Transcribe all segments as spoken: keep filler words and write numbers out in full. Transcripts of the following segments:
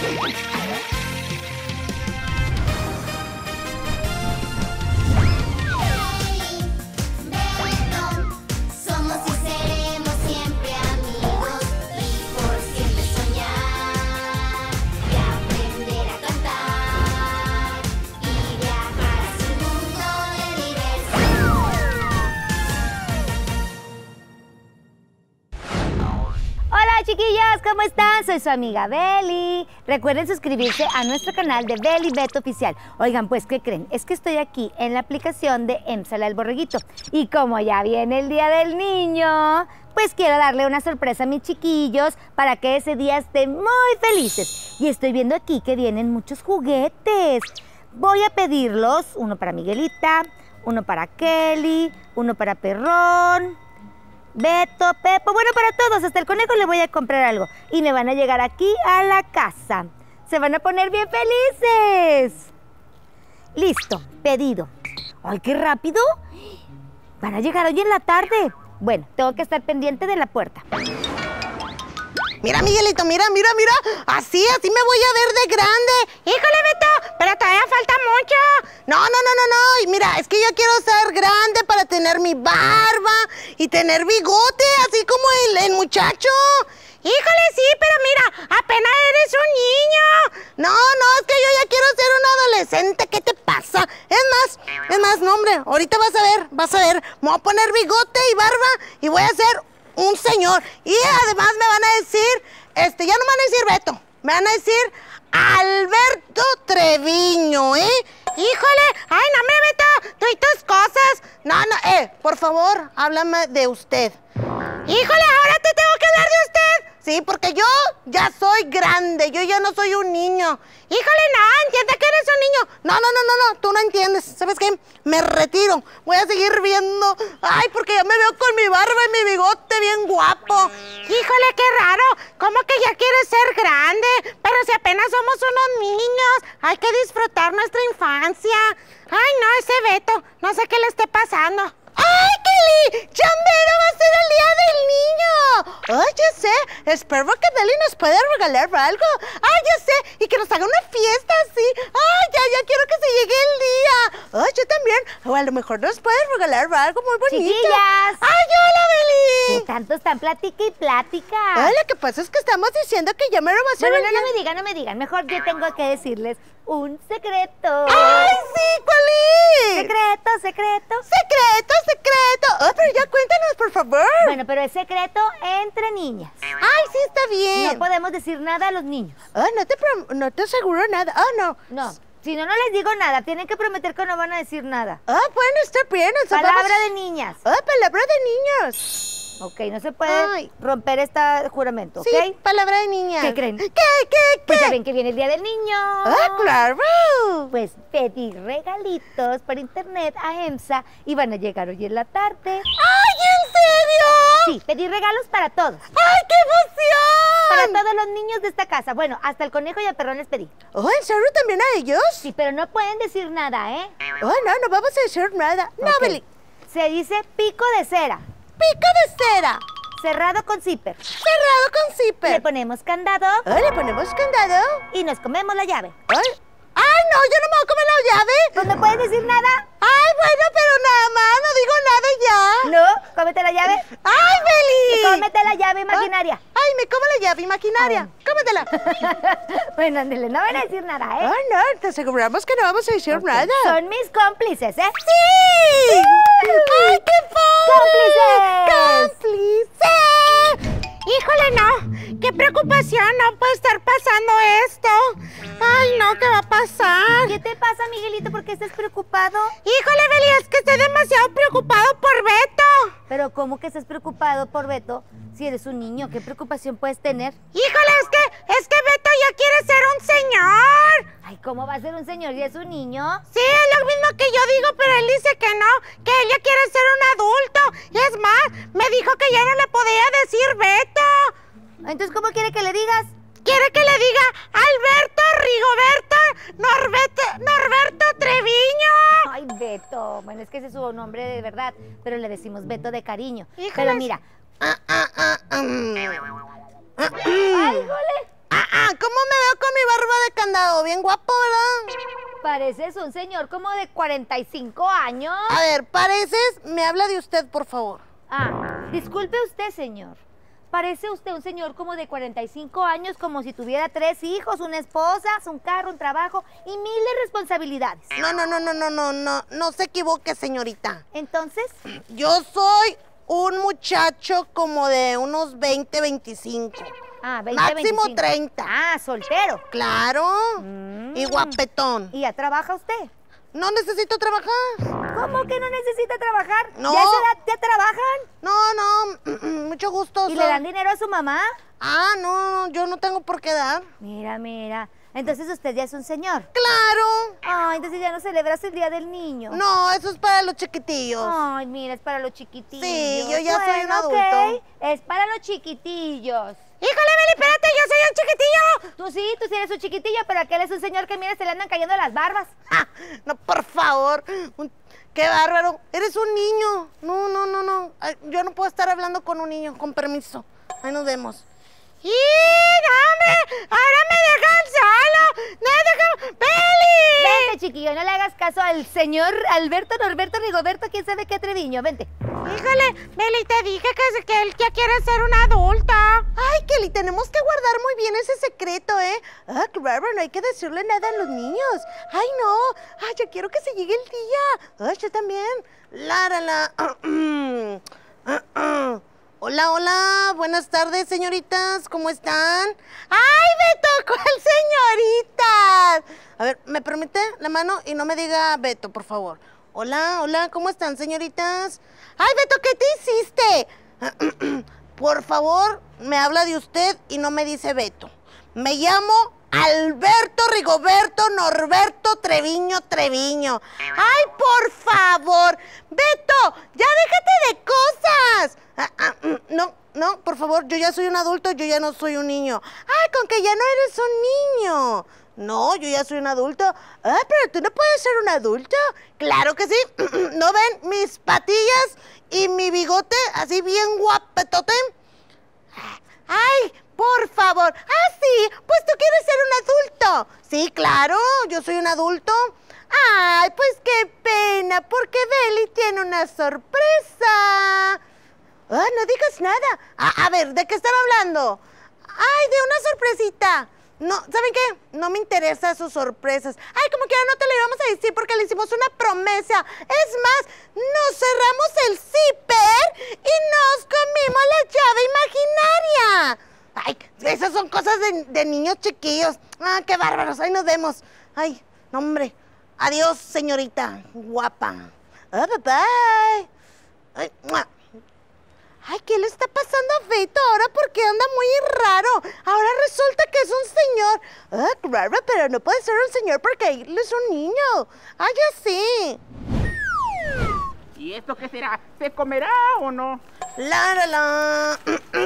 Chiquillas, ¿cómo están? Soy su amiga Beli. Recuerden suscribirse a nuestro canal de Beli Beto Oficial. Oigan, pues, ¿qué creen? Es que estoy aquí en la aplicación de EMSA el Borreguito. Y como ya viene el Día del Niño, pues quiero darle una sorpresa a mis chiquillos para que ese día estén muy felices. Y estoy viendo aquí que vienen muchos juguetes. Voy a pedirlos, uno para Miguelita, uno para Kelly, uno para Perrón, Beto, Pepo, bueno, para todos, hasta el conejo le voy a comprar algo. Y me van a llegar aquí a la casa. Se van a poner bien felices. Listo, pedido. ¡Ay, qué rápido! Van a llegar hoy en la tarde. Bueno, tengo que estar pendiente de la puerta. Mira, Miguelito, mira, mira, mira. Así, así me voy a ver de grande. Híjole, Beto, pero todavía falta mucho. No, no, no, no, no. Y mira, es que yo quiero ser grande para tener mi barba y tener bigote, así como el, el muchacho. Híjole, sí, pero mira, apenas eres un niño. No, no, es que yo ya quiero ser un adolescente. ¿Qué te pasa? Es más, es más, no, hombre, ahorita vas a ver, vas a ver. Me voy a poner bigote y barba y voy a ser un señor. Y además me van a decir, este, ya no me van a decir Beto, me van a decir Alberto Treviño, ¿eh? Híjole, ay, no, hombre, Beto, tú y tus cosas. No, no, eh, por favor, háblame de usted. Híjole, ¿ahora te tengo que hablar de usted? Sí, porque yo ya soy grande, yo ya no soy un niño. Híjole, no, entiende que eres un niño. No, no, no, no, no, tú no entiendes. ¿Sabes qué? Me retiro. Voy a seguir viendo. Ay, porque ya me veo con mi barba y mi bigote bien guapo. Híjole, qué raro. ¿Cómo que ya quieres ser grande? Pero si apenas somos unos niños. Hay que disfrutar nuestra infancia. Ay, no, ese Beto. No sé qué le esté pasando. ¡Ay, Kelly! ¡Ya mero va a ser el Día del Niño! ¡Ay, ya sé! Espero que Kelly nos pueda regalar algo. ¡Ay, ya sé! Y que nos haga una fiesta así. ¡Ay, ya, ya quiero que se llegue el día! ¡Ay, yo también! O a lo mejor nos puedes regalar algo muy bonito. ¡Chiquillas! ¡Ay, hola, Beli! ¿Qué tanto están plática y plática? Ay, lo que pasa es que estamos diciendo que ya mero va a ser Bueno, el no, día. no me digan, no me digan. Mejor yo tengo que decirles un secreto. ¡Ay, sí! ¿Cuál es? Secreto, secreto. ¡Secreto, secreto! ¡Oh, pero ya cuéntanos, por favor! Bueno, pero es secreto entre niñas. ¡Ay, sí, está bien! No podemos decir nada a los niños. Ah, no te, no te aseguro nada. Ah, no. No, si no, no les digo nada. Tienen que prometer que no van a decir nada. Ah, bueno, está bien. O sea, Palabra vamos... de niñas. Ah, palabra de niños. Ok, no se puede Ay. romper este juramento, ¿ok? Sí, palabra de niñas. ¿Qué creen? ¿Qué, qué, qué? Pues ya ven que viene el Día del Niño. Ah, claro. Pues pedí regalitos por internet a EMSA y van a llegar hoy en la tarde. ¡Ay, en serio! Sí, pedí regalos para todos. ¡Ay, qué emoción! Para todos los niños de esta casa. Bueno, hasta el conejo y a Perrón les pedí. Oh, ¿en serio también a ellos? Sí, pero no pueden decir nada, ¿eh? Oh, no, no vamos a decir nada. No, Ok. Beli. Se dice pico de cera, Pico de cera. cerrado con zipper. Cerrado con Le zipper. ponemos candado Oh, le ponemos candado. y nos comemos la llave. Ay, ay, no, yo no me voy a comer la llave. Pues no pueden decir nada. Ay, bueno, pero nada más, no digo nada y ya. No, cómete la llave. ¡Ay, Beli! Cómete la llave imaginaria. Ay, me como la llave imaginaria. Ay. Cómetela. Bueno, ándele, no van a decir nada, ¿eh? Ay, no, te aseguramos que no vamos a decir Ok, nada. Son mis cómplices, ¿eh? ¡Sí! ¡Ay, qué padre! ¡Cómplices! ¡Cómplices! Híjole, no. Qué preocupación, no puede estar pasando esto. Ay, no, ¿qué va a pasar? ¿Qué te pasa, Miguelito? ¿Por qué estás preocupado? Híjole, Beli, es que estoy demasiado preocupado por Beto. Pero ¿cómo que estás preocupado por Beto? Si eres un niño, ¿qué preocupación puedes tener? Híjole, es que, es que Beto ya quiere ser un señor. Ay, ¿cómo va a ser un señor y es un niño? Sí, es lo mismo que yo digo, pero él dice que no, que ella quiere ser un adulto. Y es más, me dijo que ya no le podía decir Beto. Entonces, ¿cómo quiere que le digas? Quiere que le diga Alberto, Rigoberto, Norberto, Norberto Treviño. Ay, Beto. Bueno, es que ese es su nombre de verdad, pero le decimos Beto de cariño. Híjoles. Pero mira. Ah, ah, ah, um. ¡Ay, jole! Ah, ah, ¿cómo me veo con mi barba candado, bien guapo, ¿verdad? Pareces un señor como de cuarenta y cinco años. A ver, pareces, me habla de usted, por favor. Ah, disculpe usted, señor. Parece usted un señor como de cuarenta y cinco años, como si tuviera tres hijos, una esposa, un carro, un trabajo y mil de responsabilidades. No, no, no, no, no, no, no, no se equivoque, señorita. Entonces, Yo soy un muchacho como de unos veinte, veinticinco. ah, veinte, Máximo veinticinco. treinta. Ah, soltero. Claro. Mm. Y guapetón. ¿Y ya trabaja usted? No necesito trabajar. ¿Cómo que no necesita trabajar? No. ¿Ya a esa edad ya trabajan? No, no, mucho gusto. ¿Y soy- le dan dinero a su mamá? Ah, no, yo no tengo por qué dar. Mira, mira. Entonces usted ya es un señor. Claro. Ay, entonces ya no celebras el Día del Niño. No, eso es para los chiquitillos. Ay, mira, es para los chiquitillos. Sí, yo ya soy un Bueno, adulto. ok, es para los chiquitillos. Híjole, Beli, espérate, yo soy un chiquitillo. Tú sí, tú sí eres un chiquitillo, pero aquel es un señor que, mira, se le andan cayendo las barbas. Ah, no, por favor. Un- Qué bárbaro. Eres un niño. No, no, no, no. Ay, yo no puedo estar hablando con un niño. Con permiso. Ahí nos vemos. ¡Y dame! ¡Ahora me dejan solo! ¡No dejan! ¡Beli! Vente, chiquillo, no le hagas caso al señor Alberto, Norberto, Rigoberto, quién sabe qué Treviño. Vente. Híjole, Beli, te dije que, que él ya quiere ser una adulta. Ay, Kelly, tenemos que guardar muy bien ese secreto, ¿eh? Ah, claro, no hay que decirle nada a los niños. Ay, no. Ay, ya quiero que se llegue el día. Ay, yo también. Lara, la. Hola, hola. Buenas tardes, señoritas. ¿Cómo están? ¡Ay, Beto! ¿Cuál señoritas? A ver, ¿me permite la mano? Y no me diga Beto, por favor. Hola, hola. ¿Cómo están, señoritas? ¡Ay, Beto, qué te hiciste! Por favor, me habla de usted y no me dice Beto. Me llamo Alberto Rigoberto Norberto Treviño Treviño. ¡Ay, por favor! ¡Beto, ya déjate de cosas! Ah, ah, no, no, por favor, yo ya soy un adulto, yo ya no soy un niño. ¡Ay, con que ya no eres un niño! No, yo ya soy un adulto. Ah, pero tú no puedes ser un adulto. Claro que sí. ¿No ven mis patillas y mi bigote así bien guapetote? ¡Ay, por favor! ¡Ah, sí! Pues tú quieres ser un adulto. Sí, claro, yo soy un adulto. ¡Ay, pues qué pena! Porque Beli tiene una sorpresa. ¡Ah, no digas nada! A, a ver, ¿de qué están hablando? ¡Ay, de una sorpresita! No, ¿saben qué? No me interesan sus sorpresas. Ay, como que ahora no te lo íbamos a decir porque le hicimos una promesa. Es más, nos cerramos el zipper y nos comimos la llave imaginaria. Ay, esas son cosas de, de niños chiquillos. Ah, qué bárbaros. Ahí nos vemos. Ay, no, hombre. Adiós, señorita guapa. Ah, bye, bye. Ay, ¡mua! Ay, ¿qué le está pasando a Beto ahora? Porque anda muy raro. Ahora resulta que es un señor. Ah, claro, pero no puede ser un señor porque él es un niño. Ah, ya sí. ¿Y esto qué será? ¿Se comerá o no? La, la, la.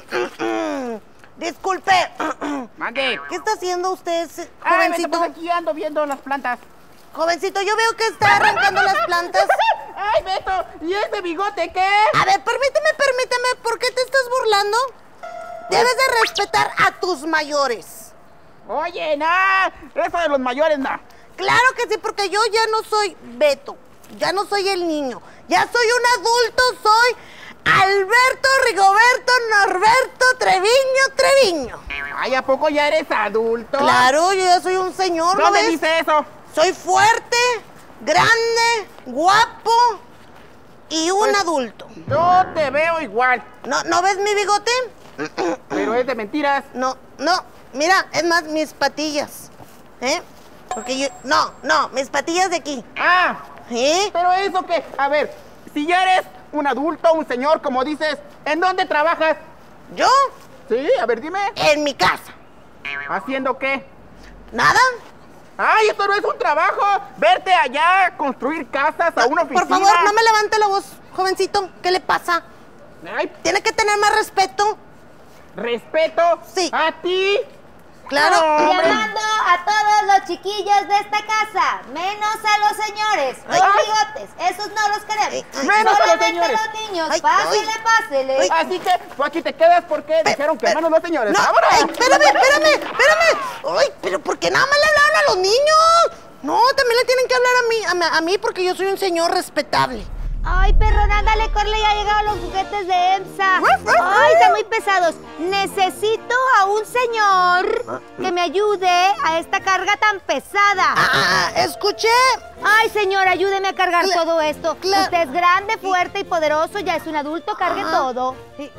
Disculpe. Mande. ¿Qué está haciendo usted, Ay, Beto, jovencito? pues aquí ando viendo las plantas. Jovencito, yo veo que está arrancando las plantas. ¡Ay, Beto! ¿Y ese bigote qué? A ver, permíteme, permíteme. ¿Por qué te estás burlando? Debes de respetar a tus mayores. Oye, no, eso de los mayores, no. Claro que sí, porque yo ya no soy Beto, ya no soy el niño, ya soy un adulto, soy Alberto Rigoberto Norberto Treviño Treviño. Ay, ¿a poco ya eres adulto? Claro, yo ya soy un señor, ¿no ¿Dónde ves? dice eso? Soy fuerte, grande, guapo y un Pues- adulto. Yo te veo igual, ¿No, ¿No ves mi bigote? pero es de mentiras. No, no, mira, es más, mis patillas, ¿eh? Porque yo, no, no, mis patillas de aquí, Ah, ¿eh? pero eso que, a ver, si ya eres un adulto, un señor, como dices, ¿en dónde trabajas? ¿Yo? Sí, a ver, dime. En mi casa. ¿Haciendo qué? ¿Nada? Ay, esto no es un trabajo. Verte allá, construir casas a una oficina. Por favor, no me levante la voz, jovencito. ¿Qué le pasa? Ay, Tiene que tener más respeto. respeto. Sí. A ti. Claro. No. Hombre. Llamando a todos los chiquillos de esta casa, menos a los señores, los Ay. bigotes, esos no los queremos. Ay, ay. Menos a los Solamente señores. los niños, Ay, pásele, ay. pásele. Ay. Así que tú aquí te quedas porque dijeron que Pero- menos los señores. No, ¡Vámonos! ay, espérame, espérame, espérame. Ay, pero ¿por qué nada más le hablaron a los niños. No, también le tienen que hablar a mí, a, mí- a mí porque yo soy un señor respetable. Ay, perrona, ándale, corre, ya llegaron los juguetes de EMSA. Ay, están muy pesados. Necesito a un señor que me ayude a esta carga tan pesada. Ah, escuché. Ay, señor, ayúdeme a cargar Cla- todo esto. cla- Usted es grande, fuerte y poderoso, ya es un adulto, cargue Ajá. todo. Sí.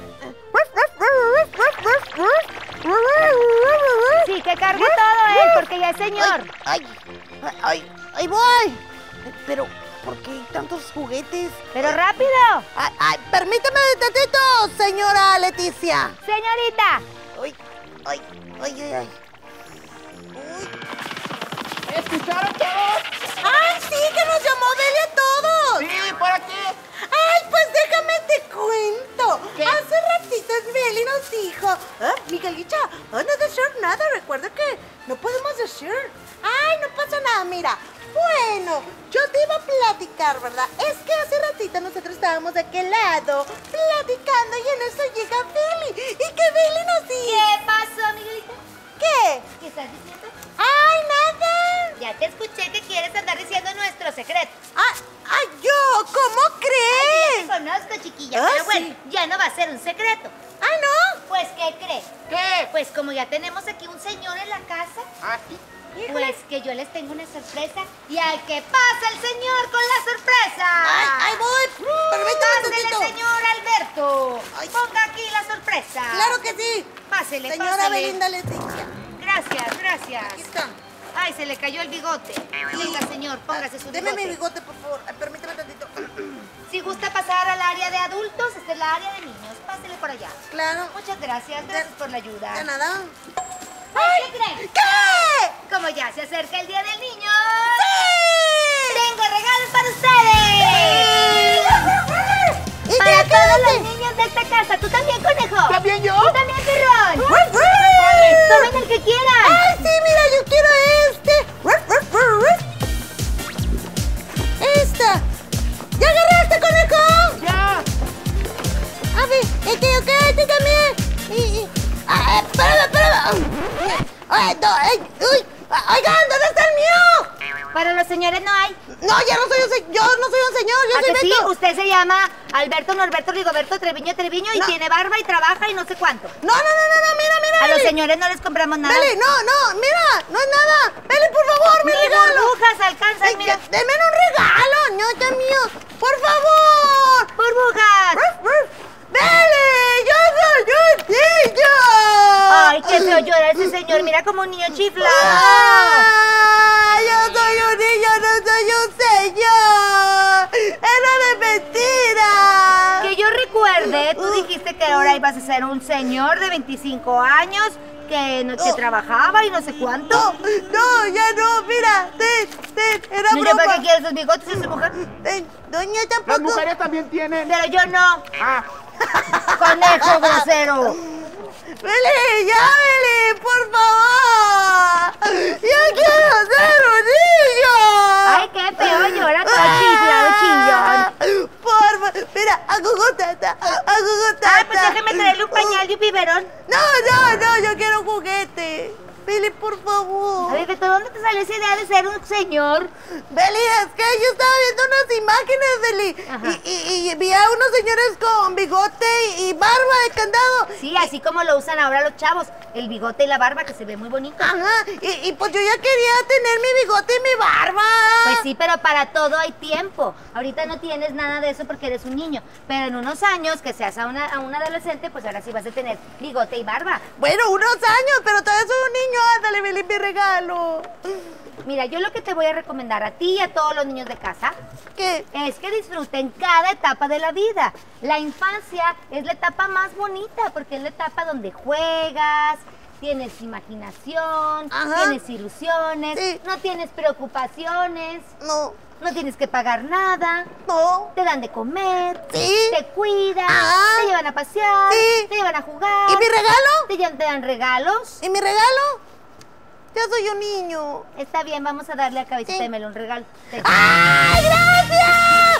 Sí, que cargue todo él, porque ya es señor. Ay, ay, ay, ahí voy. Pero, ¿por qué hay tantos juguetes? Pero rápido. Ay, ay, permítame un tantito, señora Leticia. Señorita. Ay, ay, ay, ay, ay. ¿Escucharon todos? ¡Ay, sí, que nos llamó Delia a todos! Sí, por aquí. ¡Ay, pues déjame te cuento! ¿Qué? Hace ratitos Beli nos dijo, ah, Miguelita, ah, no decir nada, recuerda que no podemos decir. ¡Ay, no pasa nada, mira! Bueno, yo te iba a platicar, ¿verdad? Es que hace ratito nosotros estábamos de aquel lado platicando y en eso llega Beli. Y que Beli nos dice... ¿Qué pasó, Miguelita? ¿Qué? ¿Qué estás diciendo? ¡Ay, nada! Ya te escuché que quieres andar diciendo nuestros secretos. ¡Ay, ay, yo! ¿Cómo Ay, crees? ya te conozco, chiquilla, Ah, pero bueno, sí. ya no va a ser un secreto. ¡Ay, no! Pues, ¿qué crees? ¿Qué? Pues como ya tenemos aquí un señor en la casa, Ah, sí. pues que yo les tengo una sorpresa. ¿Y al que pasa el señor con la sorpresa? ¡Ay, ay, voy! Permítame un Pásele, tantito. señor Alberto. Ay. Ponga aquí la sorpresa. ¡Claro que sí! Pásele, Señora pásele. Belinda Leticia. Gracias, gracias. Aquí está. Ay, se le cayó el bigote. Venga, señor, póngase su Deme bigote. mi bigote, por favor. Ay, permítame tantito. Si gusta pasar al área de adultos, esta es la área de niños. Pásele por allá. Claro. Muchas gracias, gracias por la ayuda. De nada. Ay, ¿qué creen? ¿Qué? Como ya se acerca el Día del Niño, ¡Sí! tengo regalos para ustedes. ¿Y Para qué todos los quédate? niños de esta casa. ¿Tú también, conejo? ¿También yo? ¿Tú también, perrón? Tomen el que quieran. ¡Ay, sí, mira, yo quiero este! ¡Esta! ¿Ya agarraste, conejo? ¡Ya! A ver, este, ok, este también. Y, y, ah, espérame, espérame. Ay, no, ay, uy, oigan, ¿dónde está el mío? Para los señores no hay. No, ya no soy un señor, yo no soy un señor, yo ¿A soy que sí? Beto. Usted se llama Alberto Norberto Rigoberto Treviño Treviño y No. tiene barba y trabaja y no sé cuánto. No, no, no, no, no, mira, mira. A los Beli. señores no les compramos nada. Beli, no, no, mira, no es nada. Beli, por favor, mi Ni regalo. burbujas alcanzan, Ay, mira. ya, denme un regalo, no, ya mío. Por favor. Burbujas. Beli, yo soy un niño. Ay, qué feo llora ese señor. Mira como un niño chifla. Ah, yo soy un niño, no soy un señor. Era de mentira. Que yo recuerde, tú dijiste que ahora ibas a ser un señor de veinticinco años que, no, que Oh. trabajaba y no sé cuánto. No, no, ya no, mira, ten, ten, era No sé para qué broma. quieres sus bigotes esa mujer. Ten, doña Las tampoco. mujeres también tienen. Pero yo no. Ah, Conejo grosero. Beli, ya, Beli, por favor. Yo quiero ser un niño. Ay, qué feo llora todo chiflado, chillón. Por favor, mira, agugotata, agugotata. Ay, pues déjeme traerle un pañal y un biberón. No, no, no, yo quiero un juguete. Beli, por favor. A ver, Beto, ¿dónde te salió esa idea de ser un señor? Beli, es que yo estaba viendo unas imágenes, Beli. Ajá. Y, y, y vi a unos señores con bigote y, y barba de candado. Sí, así como lo usan ahora los chavos. El bigote y la barba, que se ve muy bonito. Ajá, y, y pues yo ya quería tener mi bigote y mi barba. Pues sí, pero para todo hay tiempo. Ahorita no tienes nada de eso porque eres un niño. Pero en unos años, que seas a una, a un adolescente, pues ahora sí vas a tener bigote y barba. Bueno, unos años, pero todavía soy un niño. Ándale, Beli, mi regalo. Mira, yo lo que te voy a recomendar a ti y a todos los niños de casa ¿Qué? es que disfruten cada etapa de la vida. La infancia es la etapa más bonita porque es la etapa donde juegas, tienes imaginación, Ajá. tienes ilusiones, Sí. no tienes preocupaciones, No, no tienes que pagar nada, no. te dan de comer, Sí. te cuidan, Ajá. te llevan a pasear, Sí. te llevan a jugar, ¿Y mi regalo? te, lle- te dan regalos. ¿Y mi regalo? Ya soy un niño. Está bien, vamos a darle a Cabecita Sí. de Melón un regalo. Te- ¡Ay, gracias!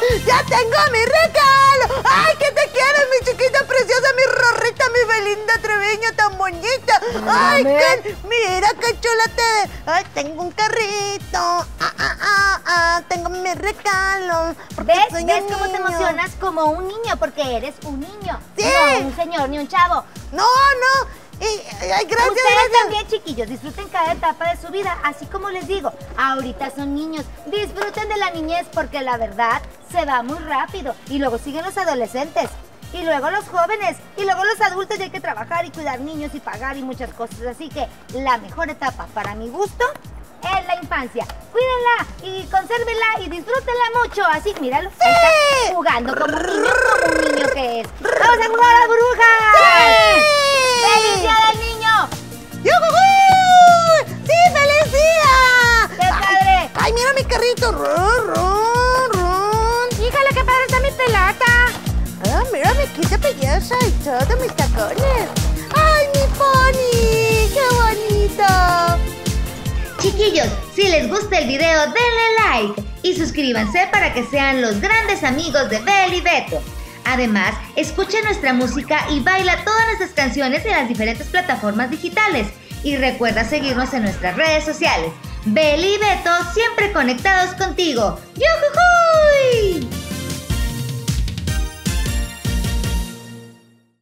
¡Ya tengo mi regalo! ¡Ay, que te quiero, mi chiquita preciosa, mi Rorrita, mi Belinda Treviño tan bonita! ¡Ay, qué! Mira qué chula te ves. ¡Ay, tengo un carrito! ¡Ah, ah, ah, ah! Tengo mi regalo. ¿Ves? ¿Ves cómo te emocionas como un niño? Porque eres un niño. Sí. No un señor ni un chavo. No, no. Y, ay, gracias, Ustedes gracias. también, chiquillos, disfruten cada etapa de su vida, así como les digo, ahorita son niños, disfruten de la niñez porque la verdad se va muy rápido y luego siguen los adolescentes y luego los jóvenes y luego los adultos y hay que trabajar y cuidar niños y pagar y muchas cosas, así que la mejor etapa para mi gusto es la infancia. Cuídenla y consérvenla y disfrútenla mucho, así, míralo, ahí está jugando como un niño, como un niño que es. ¡Vamos a jugar a las burbujas! ¡Sí! ¡Feliz día del niño! ¡Yujú! ¡Sí, feliz día! ¡Qué padre! Ay, ay, mira mi carrito. Run, run, run. ¡Híjole, qué padre está mi pelota! Ah, mira mi quita belleza y todos mis tacones. ¡Ay, mi pony! ¡Qué bonito! Chiquillos, si les gusta el video, denle like y suscríbanse para que sean los grandes amigos de Beli y Beto. Además, escucha nuestra música y baila todas nuestras canciones en las diferentes plataformas digitales. Y recuerda seguirnos en nuestras redes sociales. Beli y Beto siempre conectados contigo. ¡Yujujú!